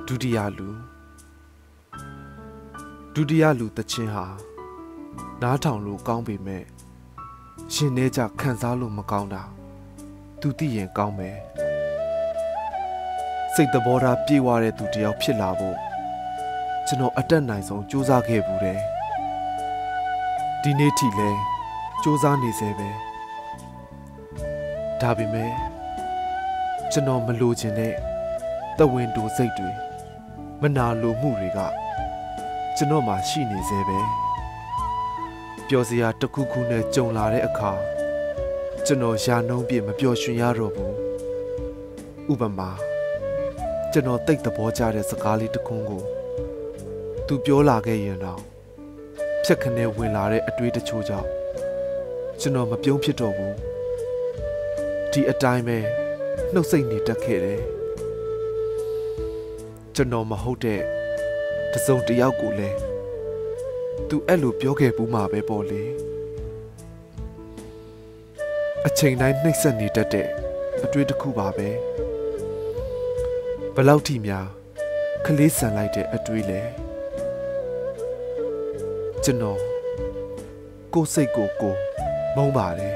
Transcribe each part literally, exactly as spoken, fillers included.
ဒုတိယလူဒုတိယလူတခြင်းဟာနားထောင်လို့ကောင်းပေမဲ့ရှင်နေကြခံစားလို့မကောင်းတာသူသိရင်ကောင်းမယ်စိတ်သဘောထားပြေဝတဲ့သူတယောက်ဖြစ်လာဖို့ကျွန်တော်အတက်နိုင်ဆုံးစူးစမ်းခဲ့ဘူးတယ်ဒီနေ့ထိလဲစူးစမ်းနေစေပဲဒါပေမဲ့ကျွန်တော်မလိုချင်တဲ့တဝင်းတူစိတ်တွေမနာလိုမှုတွေကကျွန်တော်မှရှိနေစေပဲပျော်စရာတစ်ခုခုနဲ့ကြုံလာတဲ့အခါကျွန်တော်ရာနှုံးပြမပျော်ရွှင်ရတော့ဘူးဥပမာကျွန်တော်တိတ်သဘောကျတဲ့စကားလေးတစ်ခုကိုသူပြောလာခဲ့ရင်တော့ဖြက်ခနဲ့ဝင်လာတဲ့အတွေးတချို့ကြောင့်ကျွန်တော်မပြုံးဖြစ်တော့ဘူးဒီအတိုင်းပဲနှုတ်ဆက်နေတတ်ခဲ့တယ်ကျွန်တော်မဟုတ်တဲ့တစုံတယောက်ကိုလည်းသူအဲ့လိုပြောခဲ့ဘူးမှာပဲပေါ့လေအချိန်တိုင်းနှိမ့်ဆက်နေတတ်တဲ့အတွေ့တစ်ခုပါပဲဘလောက်ထိများခလေးဆန်လိုက်တဲ့အတွေ့လဲကျွန်တော်ကိုယ်စိတ်ကိုကိုမုန်းပါတယ်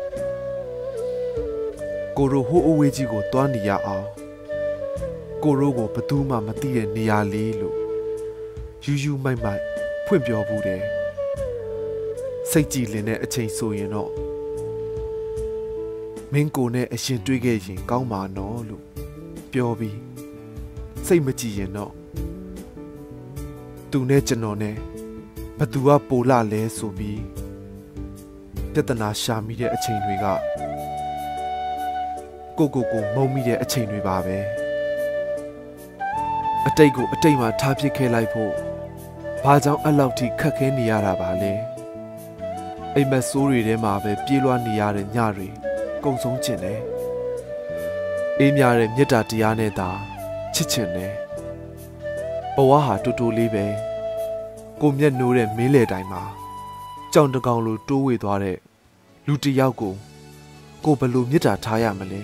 ကိုရိုဟိုးအဝေးကြီးကိုတွားနေရအောင်ကိုရိုးကိုဘသူမှမသိတဲ့နေရာလေးလို့ယူယူမိုက်မိုက်ဖွင့်ပြောဘူးတယ်စိတ်ကြည်လင်တဲ့အချိန်ဆိုရင်တော့မင်းကိုနဲ့အရှင်တွေ့ခဲ့ရင်ကောင်းပါနော်လို့ပြောပြီးစိတ်မကြည်ရင်တော့သူနဲ့ကျွန်တော်နဲ့ဘသူကပိုလာလဲဆိုပြီးပြဿနာရှာမိတဲ့အချိန်တွေကကိုကိုကိုမုံမိတဲ့အချိန်တွေပါပဲအတိတ်ကိုအတိတ်မှာထားပစ်ခဲ့လိုက်ဖို့ဘာကြောင့်အဲ့လောက်ထိခက်ခဲနေရတာပါလဲအိမ်မက်ဆိုးတွေထဲမှာပဲပြေးလွှားနေရတဲ့ညတွေကုံဆုံးကျင်တယ်အေးမြတဲ့မေတ္တာတရားနဲ့သာချစ်ချင်တယ်ဘဝဟာတူတူလေးပဲကိုမျက်နှိုးတဲ့မင်းလေတိုင်းမှာကြောင်တကောင်လိုတိုးဝေသွားတဲ့လူတစ်ယောက်ကိုကိုဘယ်လိုမေတ္တာထားရမလဲ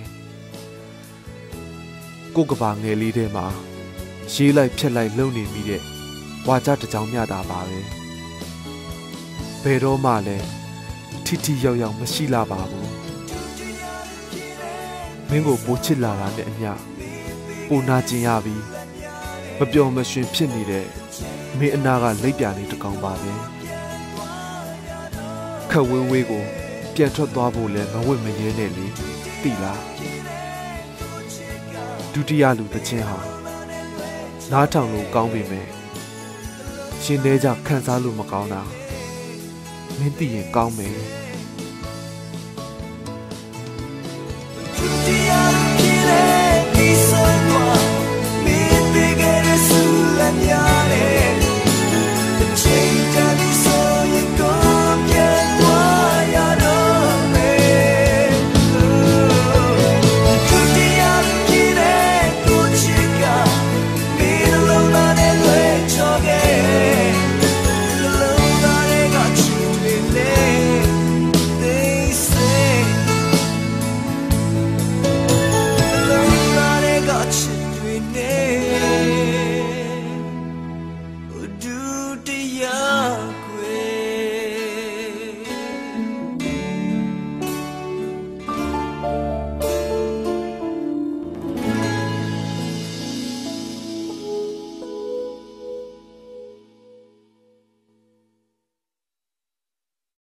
ကိုကဘာငယ်လေးထဲမှာရေးလိုက်ဖြက်လိုက်လုံနေမိတဲ့ဝါကြတစ်ကြောင်မြတာပါပဲဘယ်တော့မှလည်းထိထိရောက်ရောက်မရှိလာပါဘူးမင်းကိုပိုးချစ်လာတာနဲ့အမျှပိုနာကျင်ရပြီးမပျော်မရွှင်ဖြစ်နေတဲ့မင်းအနာကလိပ်ပြာနေတကောင်ပါပဲခက်ဝေးဝေးကိုပြန်ထွက်သွားဖို့လည်းမဝင့်မရဲနဲ့လေသိလားဒုတိယလူတစ်ချင်းဟာနားထောင်လို့ကောင်းပြီမယ်ရှင်သေးကြခံစားလို့မကောင်းတာမင်းသိရင်ကောင်းမယ်